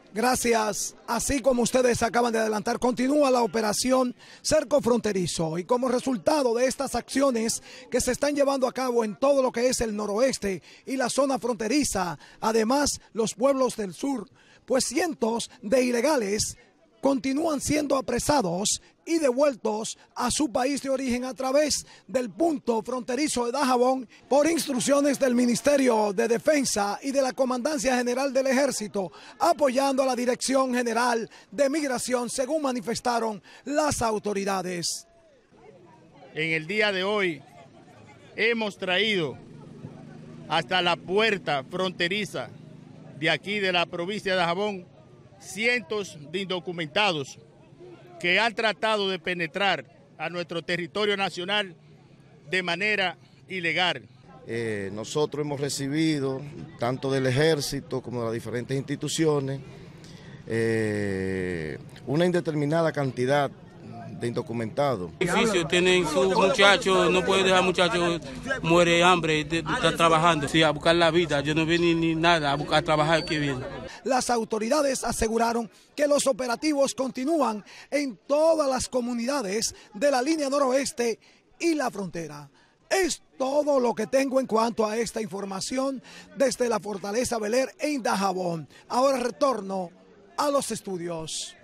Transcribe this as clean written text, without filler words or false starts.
Gracias. Así como ustedes acaban de adelantar, continúa la operación Cerco Fronterizo y como resultado de estas acciones que se están llevando a cabo en todo lo que es el noroeste y la zona fronteriza, además los pueblos del sur, pues cientos de ilegales continúan siendo apresados y devueltos a su país de origen a través del punto fronterizo de Dajabón por instrucciones del Ministerio de Defensa y de la Comandancia General del Ejército, apoyando a la Dirección General de Migración, según manifestaron las autoridades. En el día de hoy hemos traído hasta la puerta fronteriza de aquí de la provincia de Dajabón cientos de indocumentados que han tratado de penetrar a nuestro territorio nacional de manera ilegal. Nosotros hemos recibido, tanto del ejército como de las diferentes instituciones, una indeterminada cantidad de indocumentados. Difícil, tienen sus muchachos, no puede dejar muchachos, muere de hambre, está trabajando. Sí, a buscar la vida, yo no vine ni nada, a buscar trabajar que viene. Las autoridades aseguraron que los operativos continúan en todas las comunidades de la línea noroeste y la frontera. Es todo lo que tengo en cuanto a esta información desde la Fortaleza Bel Air en Dajabón. Ahora retorno a los estudios.